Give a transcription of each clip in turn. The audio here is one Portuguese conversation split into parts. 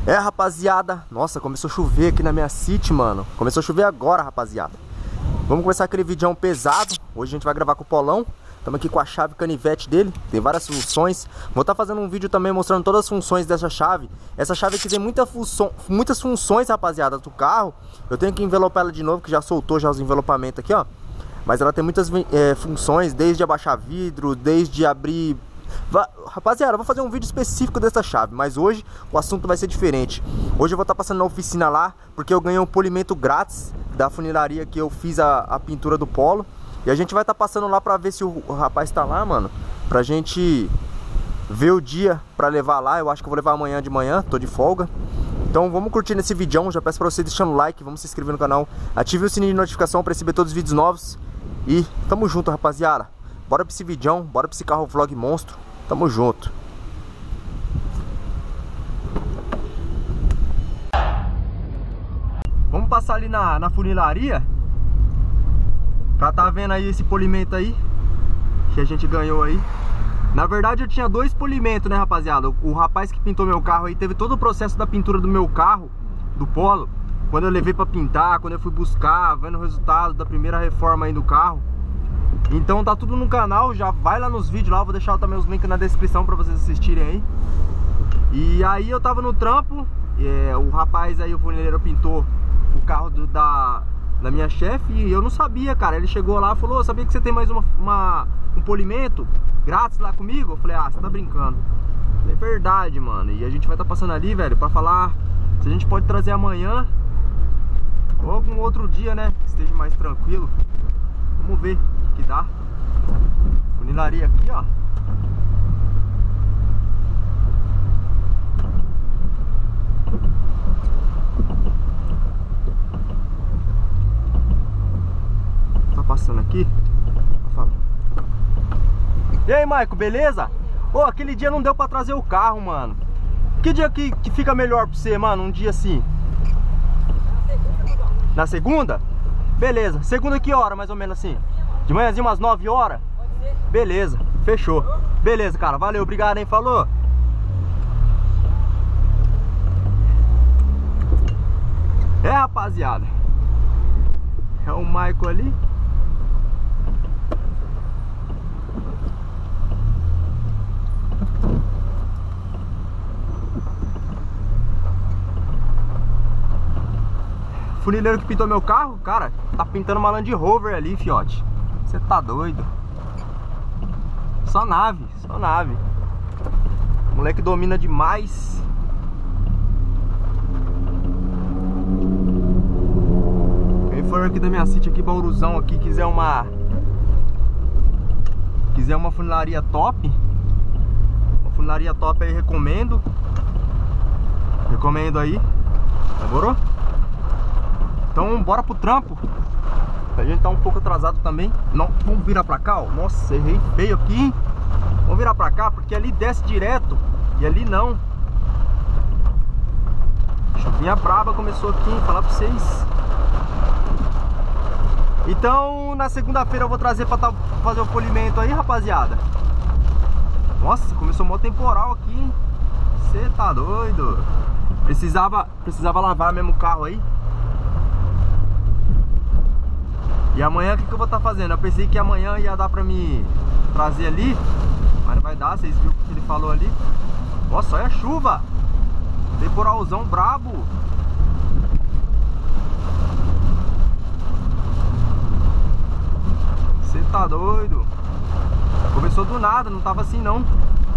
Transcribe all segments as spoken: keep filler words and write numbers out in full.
É, rapaziada, nossa, começou a chover aqui na minha city, mano. Começou a chover agora, rapaziada. Vamos começar aquele vídeo pesado. Hoje a gente vai gravar com o Polão. Estamos aqui com a chave canivete dele. Tem várias funções. Vou estar fazendo um vídeo também mostrando todas as funções dessa chave. Essa chave aqui tem muita função, muitas funções, rapaziada, do carro. Eu tenho que envelopar ela de novo, que já soltou já os envelopamentos aqui, ó. Mas ela tem muitas é, funções, desde abaixar vidro, desde abrir... Rapaziada, eu vou fazer um vídeo específico dessa chave, mas hoje o assunto vai ser diferente. Hoje eu vou estar passando na oficina lá, porque eu ganhei um polimento grátis da funilaria que eu fiz a, a pintura do Polo. E a gente vai estar passando lá pra ver se o, o rapaz tá lá, mano, pra gente ver o dia pra levar lá. Eu acho que eu vou levar amanhã de manhã, tô de folga. Então vamos curtir nesse vídeo. Já peço pra você deixando o like, vamos se inscrever no canal, ative o sininho de notificação pra receber todos os vídeos novos. E tamo junto, rapaziada. Bora pra esse vídeo, bora pra esse carro vlog monstro. Tamo junto. Vamos passar ali na, na funilaria pra tá vendo aí esse polimento aí que a gente ganhou aí. Na verdade eu tinha dois polimentos, né, rapaziada. O, o rapaz que pintou meu carro aí teve todo o processo da pintura do meu carro, do Polo. Quando eu levei pra pintar, quando eu fui buscar, vendo o resultado da primeira reforma aí do carro. Então tá tudo no canal, já vai lá nos vídeos lá, vou deixar também os links na descrição pra vocês assistirem aí. E aí eu tava no trampo, é, o rapaz aí, o funileiro, pintou o carro do, da, da minha chefe e eu não sabia, cara. Ele chegou lá e falou: sabia que você tem mais uma, uma, um polimento grátis lá comigo? Eu falei: ah, você tá brincando. É verdade, mano. E a gente vai tá passando ali, velho, pra falar se a gente pode trazer amanhã ou algum outro dia, né, que esteja mais tranquilo. Vamos ver que dá. Funilaria aqui, ó. Tá passando aqui. Fala. E aí, Maico, beleza? Ô, aquele dia não deu pra trazer o carro, mano. Que dia que, que fica melhor pra você, mano? Um dia assim? Na segunda? Beleza. Segunda que hora, mais ou menos assim? De manhãzinho umas nove horas? Beleza, fechou. Beleza, cara, valeu, obrigado, hein, falou. É, rapaziada, é o Michael ali. Funileiro que pintou meu carro, cara, tá pintando uma Land Rover ali, fiote. Você tá doido? Só nave, só nave. O moleque domina demais. Quem for aqui da minha city aqui, Bauruzão aqui, quiser uma Quiser uma funilaria top, uma funilaria top aí, recomendo. Recomendo aí. Demorou? Então bora pro trampo. A gente tá um pouco atrasado também. Não, vamos virar pra cá, ó. Nossa, errei feio aqui, hein? Vamos virar pra cá, porque ali desce direto e ali não. Chuvinha braba começou aqui, hein? Falar pra vocês. Então, na segunda-feira eu vou trazer pra tá, fazer o polimento aí, rapaziada. Nossa, começou mó temporal aqui, hein? Você tá doido? Precisava, precisava lavar mesmo o carro aí. E amanhã o que, que eu vou estar tá fazendo? Eu pensei que amanhã ia dar pra me trazer ali, mas não vai dar, vocês viram o que ele falou ali. Nossa, olha a chuva. Temporalzão brabo. Você tá doido? Começou do nada, não tava assim não.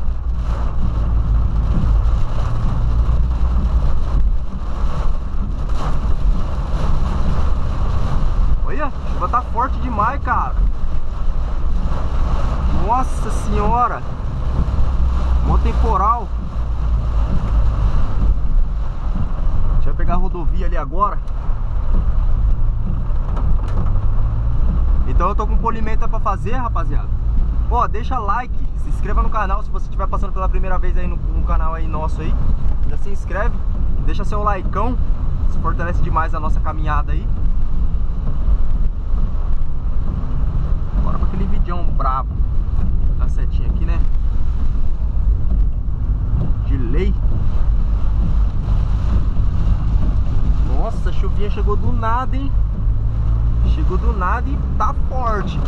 Olha, a chuva tá forte demais, cara. Nossa senhora. Mó temporal. A gente vai pegar a rodovia ali agora. Então eu tô com polimento pra fazer, rapaziada. Ó, deixa like, se inscreva no canal se você estiver passando pela primeira vez aí no, no canal aí nosso aí. Já se inscreve, deixa seu likeão. Isso fortalece demais a nossa caminhada aí. Bora pra aquele videão brabo. Dá setinha aqui, né? De lei. chuvinha chegou do nada, hein? Chegou do nada e tá forte.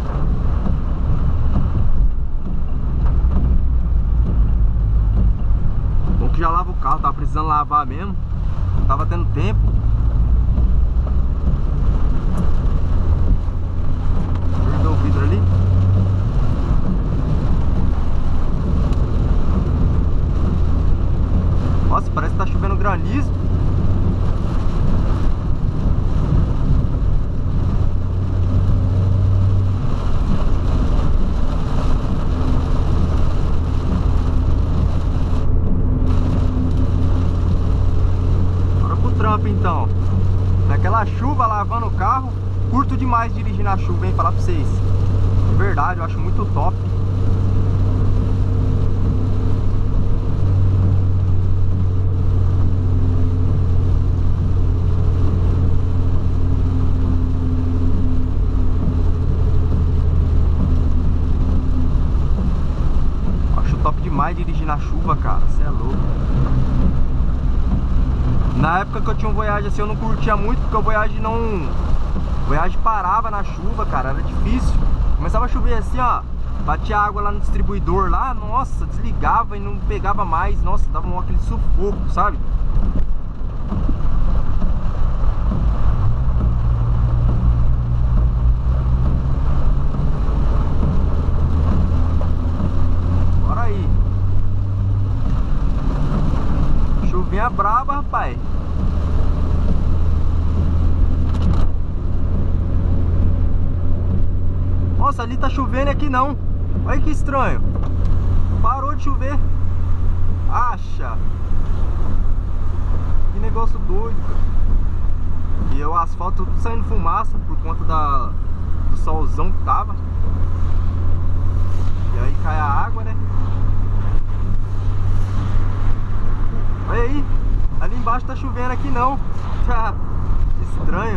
Bom que já lava o carro, tava precisando lavar mesmo. Não tava tendo tempo. Perdeu o vidro ali. Nossa, parece que tá chovendo granizo. Então, naquela chuva lavando o carro, curto demais dirigir na chuva, hein? Falar pra vocês, de verdade, eu acho muito top. Acho top demais dirigir na chuva, cara, você é louco. Na época que eu tinha um Voyage assim, eu não curtia muito, porque o Voyage não... O Voyage parava na chuva, cara, era difícil. Começava a chover assim, ó, batia água lá no distribuidor lá, nossa, desligava e não pegava mais. Nossa, dava um aquele sufoco, sabe? Bora aí. Chuvinha braba, rapaz. Nossa, ali tá chovendo e aqui não. Olha que estranho. Parou de chover. Acha. Que negócio doido, cara. E o asfalto tudo saindo fumaça por conta da, do solzão que tava. E aí cai a água, né? Olha aí. Ali embaixo tá chovendo, aqui não. Que estranho.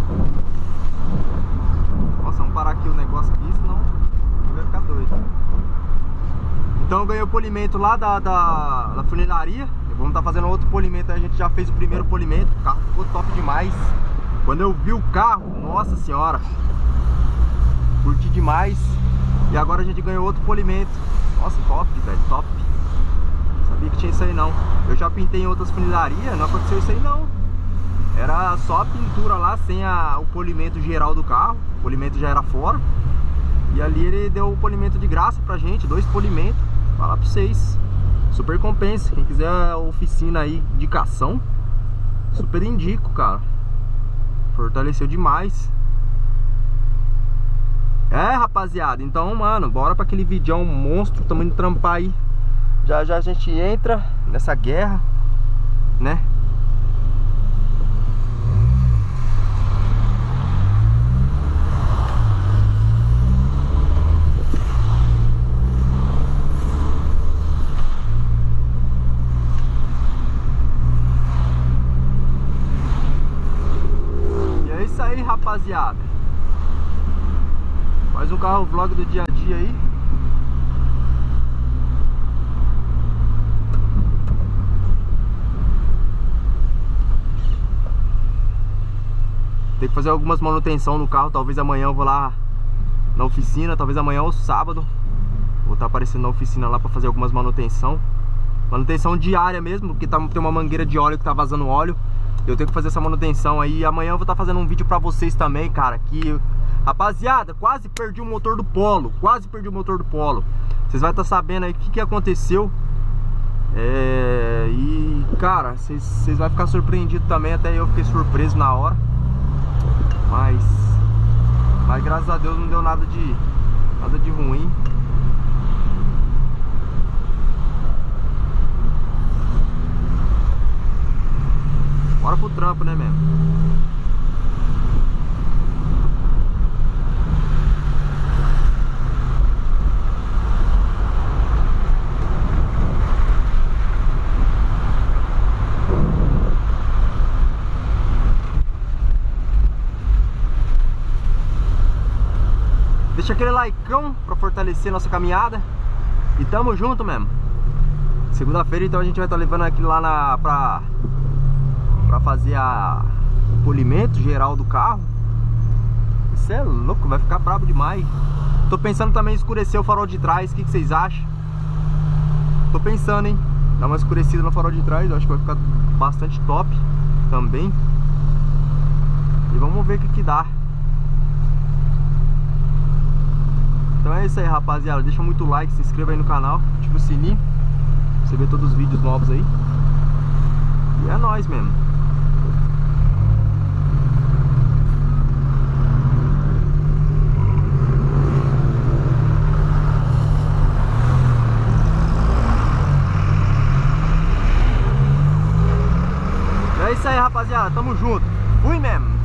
Nossa, vamos parar aqui o negócio aqui, senão vai ficar doido. Então eu ganhei o polimento lá da, da, da funilaria. Vamos estar tá fazendo outro polimento. A gente já fez o primeiro polimento. O carro ficou top demais. Quando eu vi o carro, nossa senhora, curti demais. E agora a gente ganhou outro polimento. Nossa, top, velho, top. Não sabia que tinha isso aí não. Eu já pintei em outras funilarias, não aconteceu isso aí não. Era só a pintura lá, sem a, o polimento geral do carro. O polimento já era fora. E ali ele deu o polimento de graça pra gente, dois polimentos. Falar pra vocês, super compensa. Quem quiser a oficina aí, indicação, super indico, cara. Fortaleceu demais. É, rapaziada, então, mano, bora pra aquele vídeo monstro. Tamo indo trampar aí. Já já a gente entra nessa guerra, né? Rapaziada, faz um carro vlog do dia a dia aí. Tem que fazer algumas manutenção no carro. Talvez amanhã eu vou lá na oficina, talvez amanhã ou sábado vou estar aparecendo na oficina lá para fazer algumas manutenção. Manutenção diária mesmo, porque tá, tem uma mangueira de óleo que tá vazando óleo. Eu tenho que fazer essa manutenção aí. Amanhã eu vou estar fazendo um vídeo pra vocês também, cara. Que, rapaziada, quase perdi o motor do Polo. Quase perdi o motor do Polo. Vocês vão estar sabendo aí o que, que aconteceu. É... E, cara, vocês, vocês vão ficar surpreendidos também. Até eu fiquei surpreso na hora. Mas... Mas graças a Deus não deu nada de... Nada de ruim. Bora pro trampo, né, mesmo? Deixa aquele likeão pra fortalecer nossa caminhada. E tamo junto mesmo. Segunda-feira então a gente vai estar levando aquilo lá na... pra... Pra fazer a, polimento geral do carro. Isso é louco, vai ficar brabo demais. Tô pensando também em escurecer o farol de trás. O que, que vocês acham? Tô pensando, hein? Dar uma escurecida no farol de trás. Eu acho que vai ficar bastante top também. E vamos ver o que que dá. Então é isso aí, rapaziada. Deixa muito like, se inscreva aí no canal, ativa o sininho pra você ver todos os vídeos novos aí. E é nóis mesmo. É isso aí, rapaziada. Tamo junto. Fui mesmo.